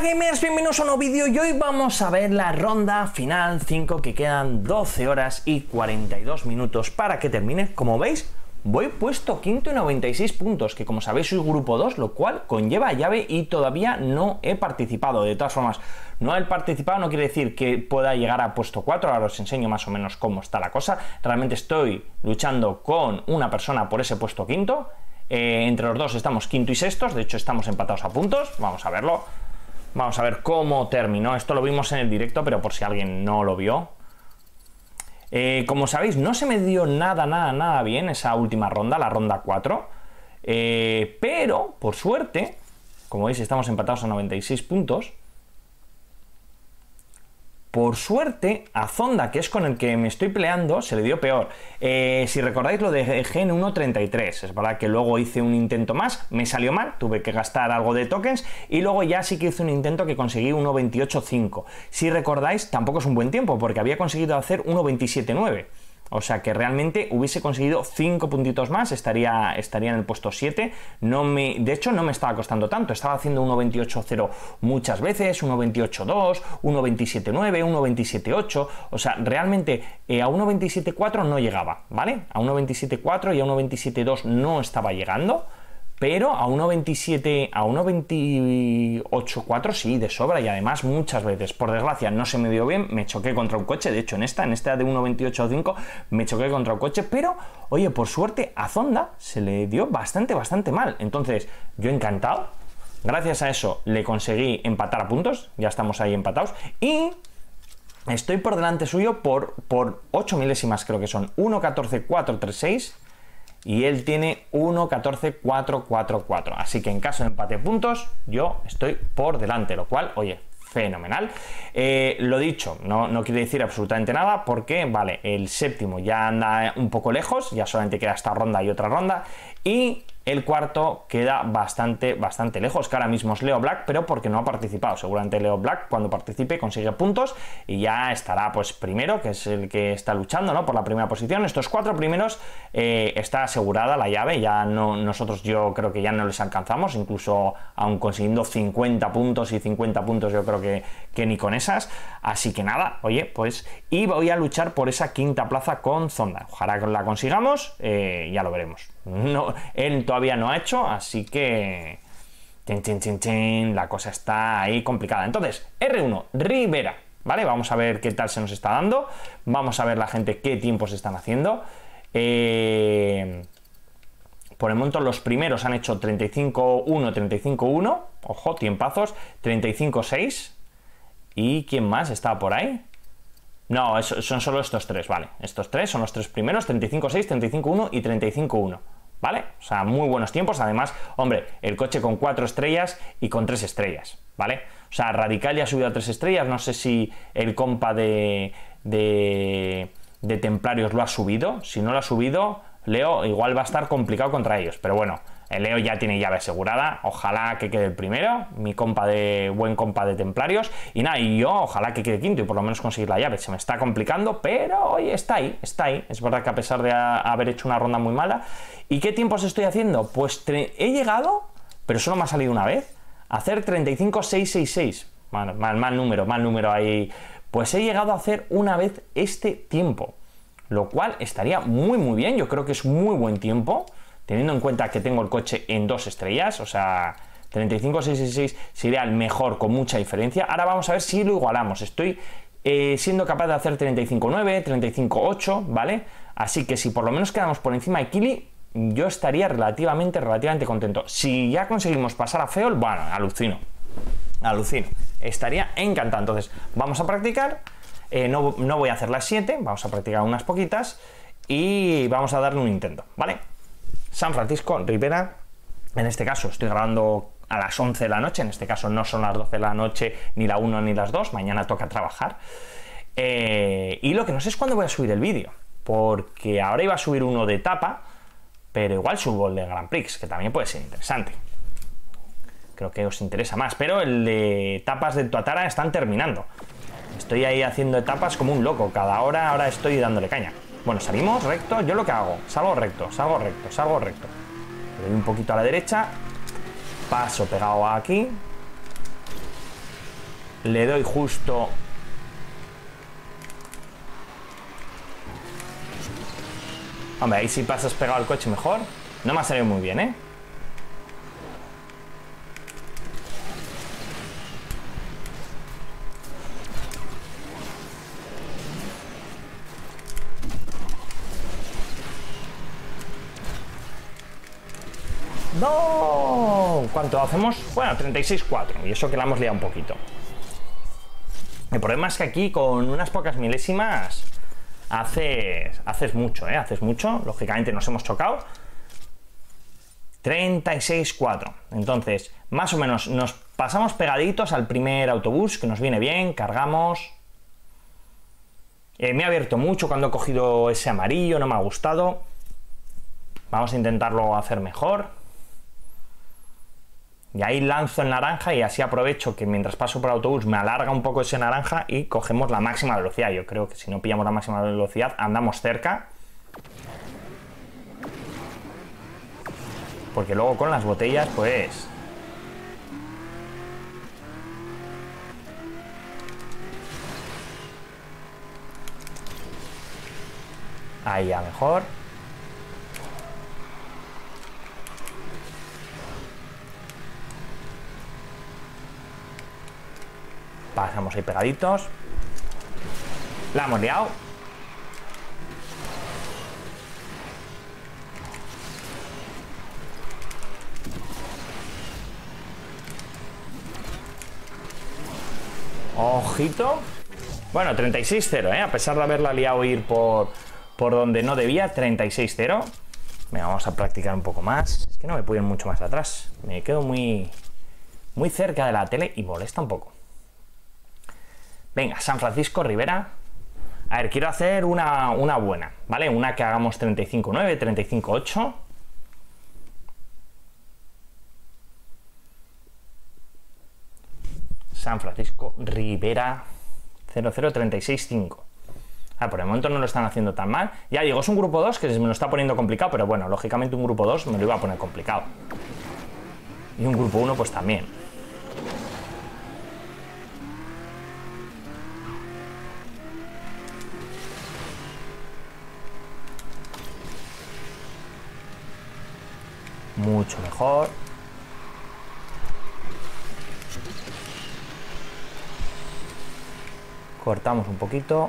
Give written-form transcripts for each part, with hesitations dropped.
gamers, bienvenidos a un nuevo vídeo y hoy vamos a ver la ronda final 5 que quedan 12 horas y 42 minutos para que termine. Como veis, voy puesto quinto y 96 puntos, que como sabéis soy grupo 2, lo cual conlleva llave y todavía no he participado. De todas formas, no haber participado no quiere decir que pueda llegar a puesto 4, ahora os enseño más o menos cómo está la cosa. Realmente estoy luchando con una persona por ese puesto quinto. Entre los dos estamos quinto y sextos, de hecho estamos empatados a puntos, vamos a verlo. Vamos a ver cómo terminó. Esto lo vimos en el directo, pero por si alguien no lo vio. Como sabéis, no se me dio nada bien esa última ronda, la ronda 4. Pero, por suerte, como veis, estamos empatados a 96 puntos. Por suerte, a Zonda, que es con el que me estoy peleando, se le dio peor. Si recordáis, lo dejé en 1.33. Es verdad que luego hice un intento más, me salió mal, tuve que gastar algo de tokens y luego ya sí que hice un intento que conseguí 1.28.5. Si recordáis, tampoco es un buen tiempo porque había conseguido hacer 1.27.9. O sea que realmente hubiese conseguido 5 puntitos más, estaría en el puesto 7. De hecho, no me estaba costando tanto. Estaba haciendo 1.28.0 muchas veces, 1.28.2, 1.27.9, 1.27.8. O sea, realmente a 1.27.4 no llegaba, ¿vale? A 1.27.4 y a 1.27.2 no estaba llegando. Pero a 1.27, a 1.28.4 sí, de sobra, y además muchas veces. Por desgracia no se me dio bien, me choqué contra un coche, de hecho en esta de 1.28.5 me choqué contra un coche, pero oye, por suerte a Zonda se le dio bastante mal. Entonces yo encantado, gracias a eso le conseguí empatar a puntos, ya estamos ahí empatados, y estoy por delante suyo por 8 milésimas, creo que son 1.14.436. Y él tiene 1.14.444. Así que en caso de empate de puntos, yo estoy por delante, lo cual, oye, fenomenal. Lo dicho, no quiere decir absolutamente nada porque, vale, el séptimo ya anda un poco lejos, ya solamente queda esta ronda y otra ronda. Y el cuarto queda bastante lejos, que ahora mismo es Leo Black, pero porque no ha participado. Seguramente Leo Black, cuando participe, consigue puntos y ya estará pues primero, que es el que está luchando, ¿no?, por la primera posición. Estos 4 primeros está asegurada la llave, ya no, nosotros yo creo que ya no les alcanzamos, incluso aun consiguiendo 50 puntos y 50 puntos yo creo que ni con esas. Así que nada, oye, pues y voy a luchar por esa quinta plaza con Zonda. Ojalá que la consigamos, ya lo veremos. No, él todavía no ha hecho, así que la cosa está ahí complicada. Entonces, R1, Rivera, ¿vale? Vamos a ver qué tal se nos está dando. Vamos a ver la gente qué tiempos están haciendo. Por el momento los primeros han hecho 35.1, 35.1. Ojo, tiempazos. 35.6. ¿Y quién más está por ahí? No, son solo estos 3, vale. Estos 3 son los 3 primeros, 35.6, 35.1 y 35.1. ¿Vale? O sea, muy buenos tiempos. Además, hombre, el coche con 4 estrellas y con 3 estrellas, ¿vale? O sea, Radical ya ha subido a 3 estrellas. No sé si el compa de Templarios lo ha subido. Si no lo ha subido, Leo igual va a estar complicado contra ellos. Pero bueno, el Leo ya tiene llave asegurada. Ojalá que quede el primero. Mi buen compa de Templarios. Y nada, y yo ojalá que quede quinto y por lo menos conseguir la llave. Se me está complicando, pero oye, está ahí. Es verdad que a pesar de haber hecho una ronda muy mala. ¿Y qué tiempos estoy haciendo? Pues he llegado, pero solo me ha salido una vez, a hacer 35.666. Mal número ahí. Pues he llegado a hacer una vez este tiempo, lo cual estaría muy bien. Yo creo que es muy buen tiempo, teniendo en cuenta que tengo el coche en 2 estrellas, o sea, 35.666 sería el mejor con mucha diferencia. Ahora vamos a ver si lo igualamos. Estoy siendo capaz de hacer 35.9, 35.8, ¿vale? Así que si por lo menos quedamos por encima de Kili, yo estaría relativamente contento. Si ya conseguimos pasar a Feol, bueno, alucino. Estaría encantado. Entonces, vamos a practicar. No voy a hacer las 7, vamos a practicar unas poquitas y vamos a darle un intento, ¿vale? San Francisco, Rivera. En este caso estoy grabando a las 11 de la noche, en este caso no son las 12 de la noche, ni la 1 ni las 2, mañana toca trabajar. Y lo que no sé es cuándo voy a subir el vídeo, porque ahora iba a subir uno de etapa, pero igual subo el de Grand Prix, que también puede ser interesante. Creo que os interesa más, pero el de etapas de Tuatara están terminando. Estoy ahí haciendo etapas como un loco, cada hora ahora estoy dándole caña. Bueno, salimos recto, yo lo que hago, salgo recto. Le doy un poquito a la derecha, paso pegado aquí, Le doy justo... Hombre, ahí si pasas pegado al coche mejor. No me ha salido muy bien, ¿eh? ¡No! ¿Cuánto hacemos? Bueno, 36-4. Y eso que la hemos liado un poquito. El problema es que aquí con unas pocas milésimas haces mucho, ¿eh? Haces mucho. Lógicamente nos hemos chocado. 36-4. Entonces, más o menos nos pasamos pegaditos al primer autobús, que nos viene bien, cargamos. Me ha abierto mucho cuando he cogido ese amarillo, no me ha gustado. Vamos a intentarlo hacer mejor. Y ahí lanzo el naranja y así aprovecho que mientras paso por el autobús me alarga un poco ese naranja y cogemos la máxima velocidad. Yo creo que si no pillamos la máxima velocidad andamos cerca. Porque luego con las botellas pues... Ahí ya mejor. Pasamos ahí pegaditos. La hemos liado. Ojito. Bueno, 36-0, ¿eh? A pesar de haberla liado ir por donde no debía, 36-0. Venga, vamos a practicar un poco más. Es que no me puedo ir mucho más atrás. Me quedo muy cerca de la tele y molesta un poco. Venga, San Francisco, Ribera. A ver, quiero hacer una buena, ¿vale? Una que hagamos 35-9, 35-8. San Francisco, Ribera, 0036-5. Por el momento no lo están haciendo tan mal. Ya digo, es un grupo 2 que se me lo está poniendo complicado, pero bueno, lógicamente un grupo 2 me lo iba a poner complicado. Y un grupo 1 pues también. Mucho mejor. Cortamos un poquito.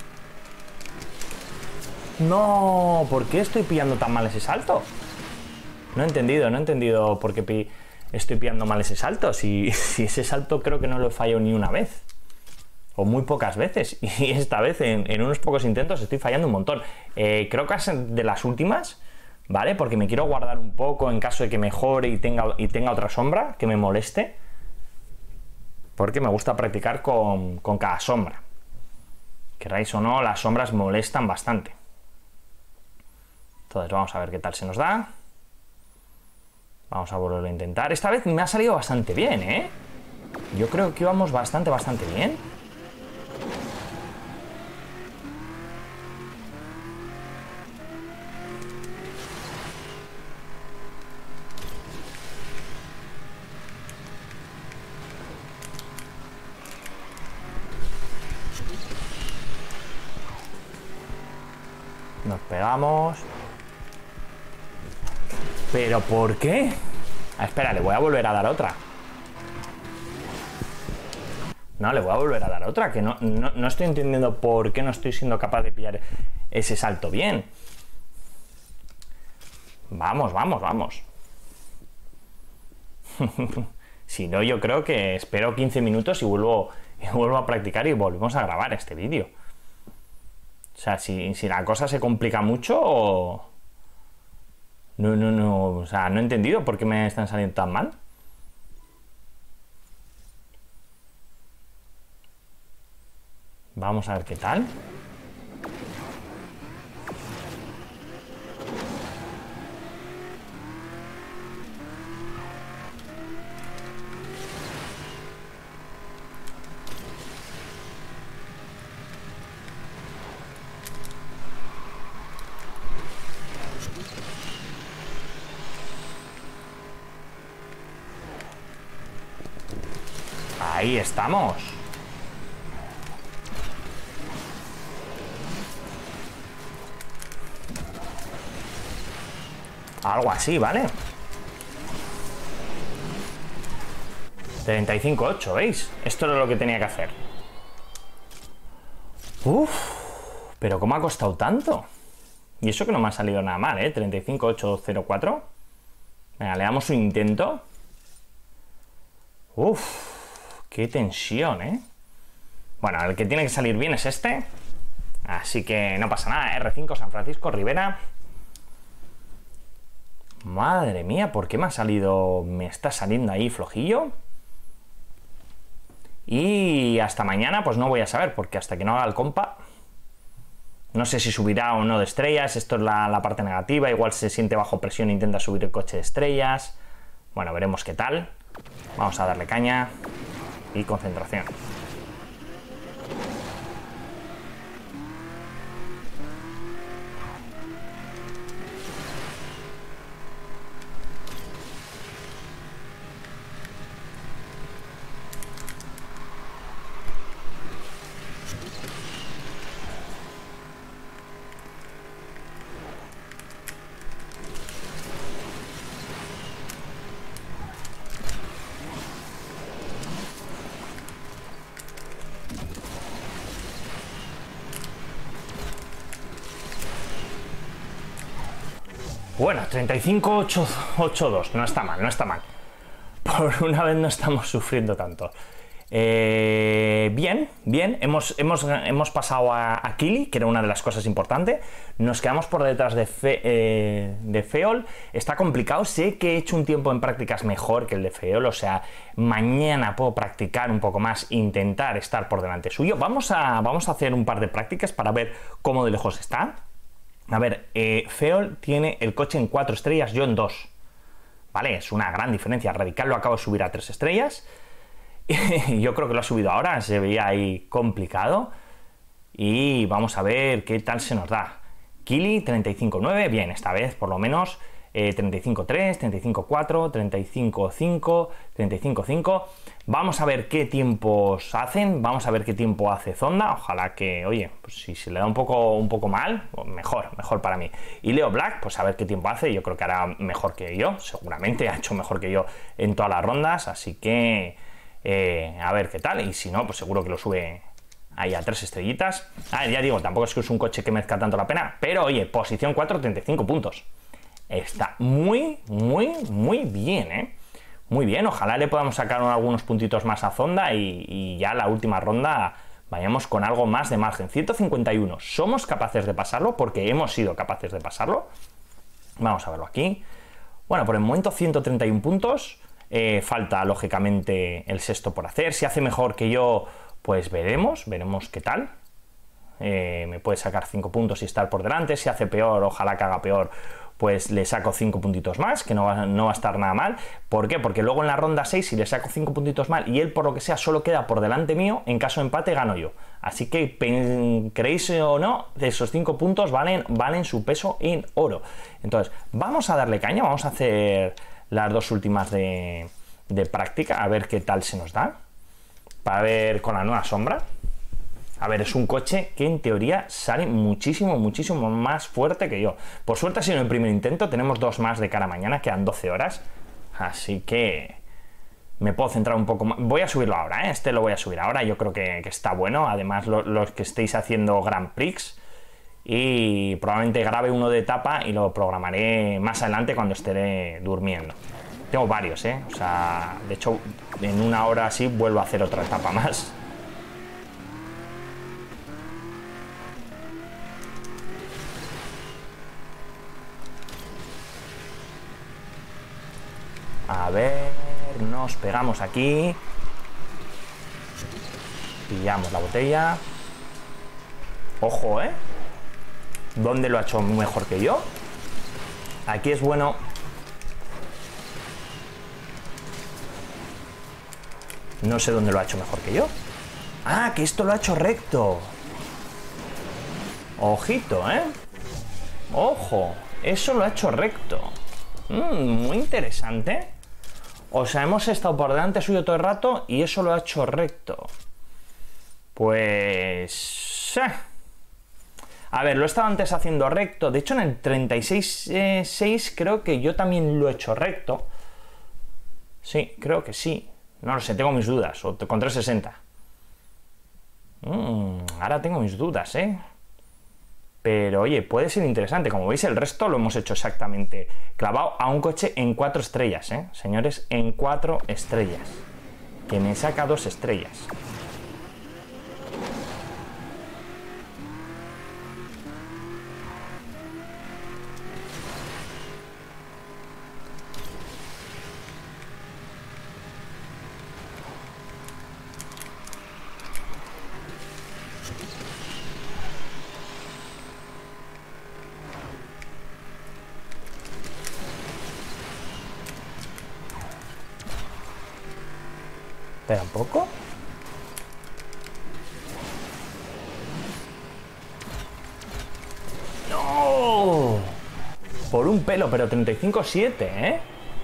No, ¿por qué estoy pillando tan mal ese salto? No he entendido por qué estoy pillando mal ese salto. Si ese salto creo que no lo he fallado ni una vez. O muy pocas veces. Y esta vez en unos pocos intentos estoy fallando un montón. Creo que es de las últimas, ¿vale? Porque me quiero guardar un poco en caso de que mejore y tenga otra sombra que me moleste. Porque me gusta practicar con cada sombra. Queráis o no, las sombras molestan bastante. Entonces vamos a ver qué tal se nos da. Vamos a volverlo a intentar. Esta vez me ha salido bastante bien, ¿eh? Yo creo que íbamos bastante bien. Nos pegamos. ¿Pero por qué? Espera, le voy a volver a dar otra. No, le voy a volver a dar otra. Que no estoy entendiendo por qué no estoy siendo capaz de pillar ese salto bien. Vamos. Si no, yo creo que espero 15 minutos y vuelvo a practicar y volvemos a grabar este vídeo. O sea, si la cosa se complica mucho o... No, o sea, no he entendido por qué me están saliendo tan mal. Vamos a ver qué tal. Ahí estamos. Algo así, ¿vale? 35-8, ¿veis? Esto es lo que tenía que hacer. Uf, pero ¿cómo ha costado tanto? Y eso que no me ha salido nada mal, ¿eh? 35-8-0-4. Venga, le damos un intento. Uf, qué tensión, ¿eh? Bueno, el que tiene que salir bien es este. Así que no pasa nada. R5 San Francisco, Rivera. Madre mía, ¿por qué me ha salido? Me está saliendo ahí flojillo. Y hasta mañana pues no voy a saber, porque hasta que no haga el compa no sé si subirá o no de estrellas. Esto es la parte negativa. Igual se siente bajo presión e intenta subir el coche de estrellas. Bueno, veremos qué tal. Vamos a darle caña y concentración. Bueno, 35-8-2, no está mal, no está mal. Por una vez no estamos sufriendo tanto. Bien, bien, hemos pasado a Kili, que era una de las cosas importantes. Nos quedamos por detrás de Feol. Está complicado, sé que he hecho un tiempo en prácticas mejor que el de Feol, o sea, mañana puedo practicar un poco más, intentar estar por delante suyo. Vamos a hacer un par de prácticas para ver cómo de lejos está. A ver, Feol tiene el coche en 4 estrellas, yo en 2. ¿Vale? Es una gran diferencia. Radical lo acabo de subir a 3 estrellas. Yo creo que lo ha subido ahora, se veía ahí complicado. Y vamos a ver qué tal se nos da. Kili 35-9, bien, esta vez por lo menos. 35-3, 35-4, 35-5, 35-5. Vamos a ver qué tiempos hacen, vamos a ver qué tiempo hace Zonda. Ojalá que, oye, pues si se le da un poco mal, mejor para mí. Y Leo Black, pues a ver qué tiempo hace. Yo creo que hará mejor que yo, seguramente ha hecho mejor que yo en todas las rondas. Así que a ver qué tal. Y si no, pues seguro que lo sube ahí a 3 estrellitas. Ya digo, tampoco es que es un coche que merezca tanto la pena, pero oye, posición 4, 35 puntos. Está muy bien, ¿eh? Muy bien, ojalá le podamos sacar algunos puntitos más a Zonda y ya la última ronda vayamos con algo más de margen. 151, ¿somos capaces de pasarlo? Porque hemos sido capaces de pasarlo. Vamos a verlo aquí. Bueno, por el momento 131 puntos. Falta, lógicamente, el sexto por hacer. Si hace mejor que yo, pues veremos qué tal. Me puede sacar 5 puntos y estar por delante. Si hace peor, ojalá que haga peor, pues le saco 5 puntitos más, que no va a estar nada mal. ¿Por qué? Porque luego en la ronda 6, si le saco 5 puntitos mal y él por lo que sea solo queda por delante mío, en caso de empate gano yo. Así que, creéis o no, esos 5 puntos valen su peso en oro. Entonces, vamos a darle caña, vamos a hacer las dos últimas de práctica, a ver qué tal se nos da. Para ver con la nueva sombra. A ver, es un coche que en teoría sale muchísimo más fuerte que yo. Por suerte ha sido el primer intento, tenemos 2 más de cara a mañana, quedan 12 horas. Así que me puedo centrar un poco más. Voy a subirlo ahora, ¿eh? Este lo voy a subir ahora, yo creo que está bueno. Además, los que estéis haciendo Grand Prix. Y probablemente grabe uno de etapa y lo programaré más adelante cuando esté durmiendo. Tengo varios, ¿eh? O sea, de hecho, en una hora así vuelvo a hacer otra etapa más. A ver, nos pegamos aquí. Pillamos la botella. Ojo, ¿eh? ¿Dónde lo ha hecho mejor que yo? Aquí es bueno. No sé dónde lo ha hecho mejor que yo. Ah, que esto lo ha hecho recto. Ojito, ¿eh? Ojo, eso lo ha hecho recto. Muy interesante. O sea, hemos estado por delante suyo todo el rato y eso lo ha hecho recto. Pues... A ver, lo he estado antes haciendo recto. De hecho, en el 36.6 creo que yo también lo he hecho recto. Sí, creo que sí. No lo sé, tengo mis dudas. O con 360. Ahora tengo mis dudas, ¿eh? Pero oye, puede ser interesante. Como veis, el resto lo hemos hecho exactamente clavado a un coche en 4 estrellas, ¿eh? Señores, en 4 estrellas. Que me saca 2 estrellas. Espera un poco. ¡No! Por un pelo, pero 35.7, ¿eh?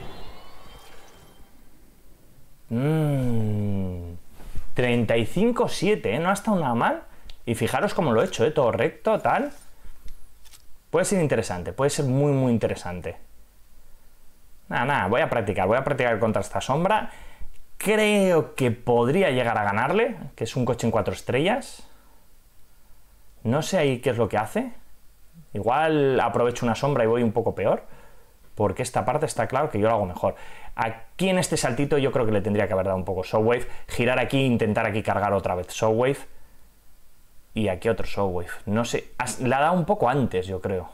35.7, ¿eh? No ha estado nada mal. Y fijaros cómo lo he hecho, ¿eh? Todo recto, tal. Puede ser interesante, puede ser muy, muy interesante. Nada, voy a practicar contra esta sombra. Creo que podría llegar a ganarle, que es un coche en 4 estrellas. No sé ahí qué es lo que hace. Igual aprovecho una sombra y voy un poco peor, porque esta parte está claro que yo lo hago mejor. Aquí en este saltito yo creo que le tendría que haber dado un poco Shockwave, girar aquí, intentar aquí cargar otra vez Shockwave, y aquí otro Shockwave. No sé, la ha dado un poco antes, yo creo.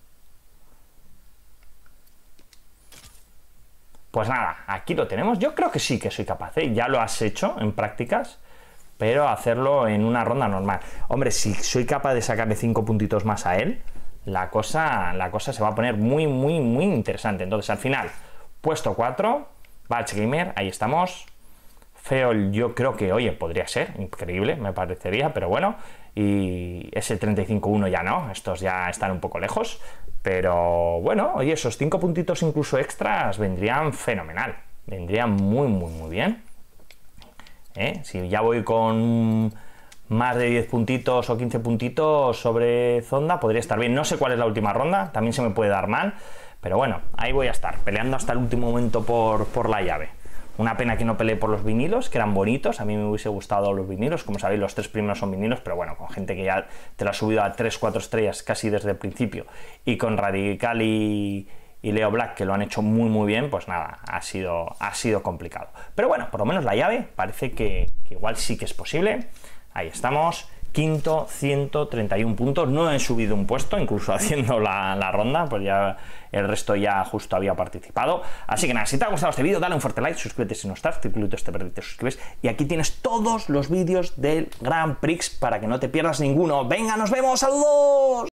Pues nada, aquí lo tenemos. Yo creo que sí que soy capaz, ¿eh? Ya lo has hecho en prácticas, pero hacerlo en una ronda normal. Hombre, si soy capaz de sacarle 5 puntitos más a él, la cosa se va a poner muy, muy, muy interesante. Entonces, al final, puesto 4, Batch Gamer, ahí estamos. Feol, yo creo que, oye, podría ser, increíble, me parecería, pero bueno. Y ese 35.1 ya no, estos ya están un poco lejos. Pero bueno, oye, esos 5 puntitos incluso extras vendrían fenomenal. Vendrían muy, muy, muy bien. Si ya voy con más de 10 puntitos o 15 puntitos sobre Zonda, podría estar bien. No sé cuál es la última ronda, también se me puede dar mal. Pero bueno, ahí voy a estar, peleando hasta el último momento por la llave. Una pena que no peleé por los vinilos, que eran bonitos. A mí me hubiese gustado los vinilos. Como sabéis, los 3 primeros son vinilos, pero bueno, con gente que ya te lo ha subido a 3-4 estrellas casi desde el principio, y con Radical y Leo Black, que lo han hecho muy muy bien, pues nada, ha sido complicado. Pero bueno, por lo menos la llave parece que igual sí que es posible. Ahí estamos. Quinto, 131 puntos, no he subido un puesto, incluso haciendo la ronda, pues ya el resto ya justo había participado. Así que nada, si te ha gustado este vídeo, dale un fuerte like, suscríbete si no estás, circulito este verde, te suscribes, y aquí tienes todos los vídeos del Grand Prix para que no te pierdas ninguno. ¡Venga, nos vemos! ¡Saludos!